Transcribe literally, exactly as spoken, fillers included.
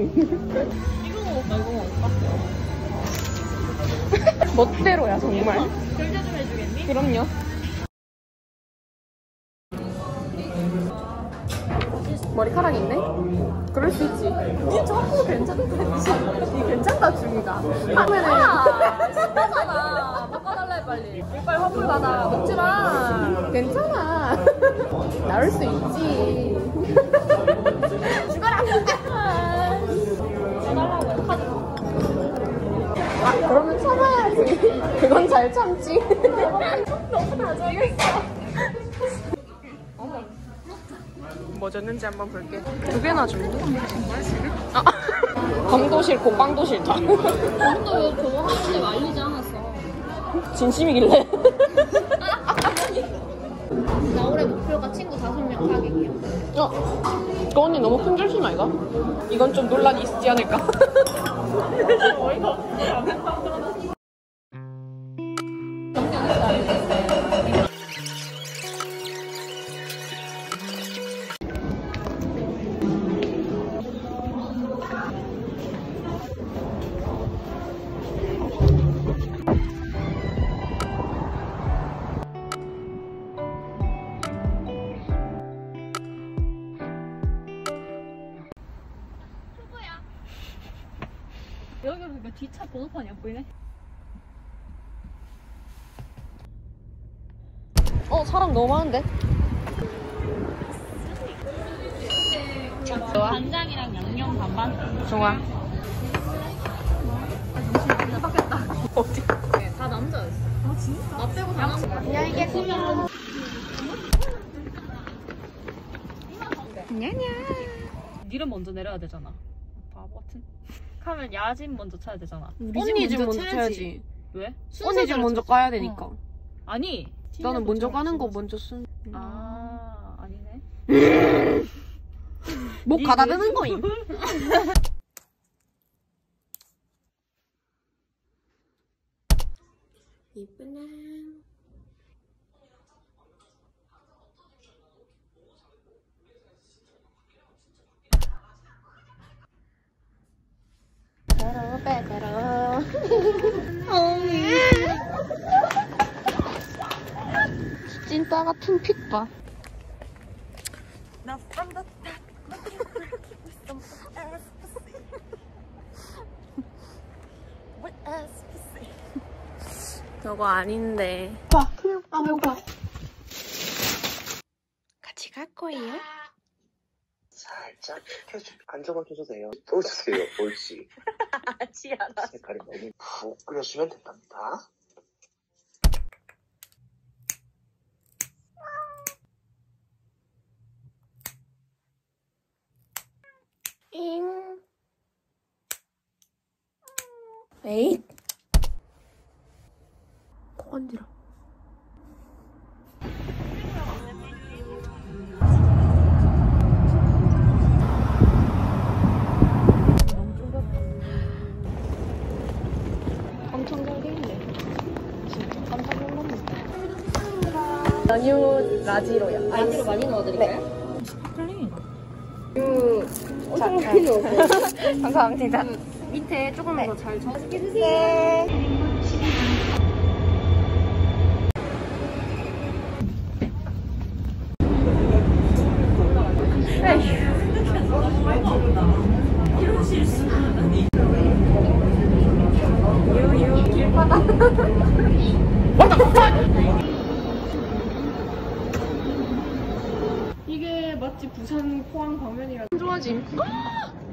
이거 먹을까? 이거 먹을까? 멋대로야 정말. 결제 좀 해주겠니? 그럼요. 머리카락 있네? 그럴 수 있지. 니 저거 괜찮다 했지. 니 괜찮다 중이가. 하면은 신나잖아. 바꿔달라 해 빨리. 이빨 화풀 받아. 먹지 마. 괜찮아. 나올 수 있지. 죽어라. 해달라고 해. 카드. 아 그러면 참아야지. 그건 잘 참지. 너무 다정했어. 뭐 줬는지 한번 볼게. 두 개나 줬네. 아, 검도 싫고 빵도 싫다. 오늘도 저거 하는데 말리지 않았어. 진심이길래. 나 올해 목표가 친구 다섯 명 사귀기야. 어, 그 언니 너무 큰 결심 아이가? 이건 좀 논란이 있지 않을까? 어이가 없어. 여기 보니까 뒷차 번호판이 안 보이네. 어, 사람 너무 많은데? 간장이랑 양념 반반. 좋아. 바뀌었다. 어디? 네, 다 남자였어. 아 진짜? 나 빼고 다 남자. 야, 이게 지금. 냐냐. 니는 먼저 내려야 되잖아. 바보 같은. 하면 야진 먼저 차야 되잖아. 언니 집 먼저 쳐야지. 왜? 언니 집 먼저 까야 되니까. 어. 아니. 나는 먼저 까는 거 먼저 쓴. 아 아니네. 목 가다드는 거임. 이쁘네. 빼빼로 빼빼로. 찐따 같은 핏봐. 나 from the 저거 아닌데. 봐, 그냥 아 배고파. 같이 갈 거예요? 살짝 켜주 안정만 켜도 돼요. 또 주세요. 옳지. 지아라. 색깔이 너무 푹 끓여주면 된답니다. 잉. 에잇. 건지러. 엄청 잘 되겠네. 진짜 깜짝 놀랐네. 연유 라지로요. 라지로 많이 넣어드릴까요? 유. 자, 감사합니다. 밑에 조금 더 잘 저. 맛있게 드세요. 유유 길바다. 이게 마치 부산 포항 방면이라. 좋아짐.